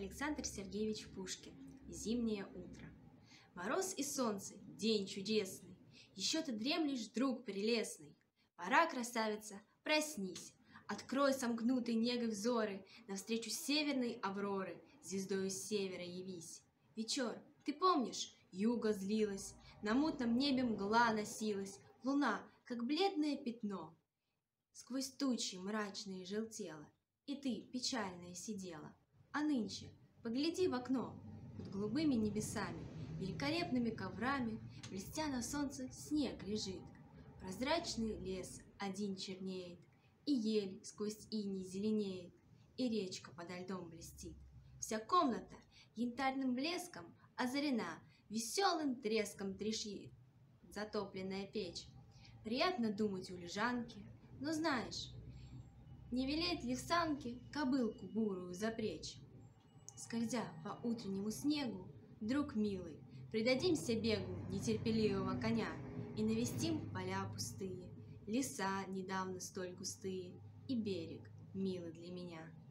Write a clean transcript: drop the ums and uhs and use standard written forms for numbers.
Александр Сергеевич Пушкин. Зимнее утро. Мороз и солнце, день чудесный. Еще ты дремлешь, друг прелестный. Пора, красавица, проснись. Открой сомкнутые негой взоры, навстречу северной авроры, звездою с севера явись. Вечер, ты помнишь, юго злилась, на мутном небе мгла носилась, луна, как бледное пятно, сквозь тучи мрачные желтела, и ты, печальная, сидела. А нынче погляди в окно, под голубыми небесами, великолепными коврами, блестя на солнце, снег лежит. Прозрачный лес один чернеет, и ель сквозь иней зеленеет, и речка подо льдом блестит. Вся комната янтарным блеском озарена, веселым треском трещит затопленная печь. Приятно думать у лежанки, но знаешь, не велеть ли в санке кобылку бурую запречь? Скользя по утреннему снегу, друг милый, предадимся бегу нетерпеливого коня и навестим поля пустые, леса недавно столь густые и берег, милый для меня.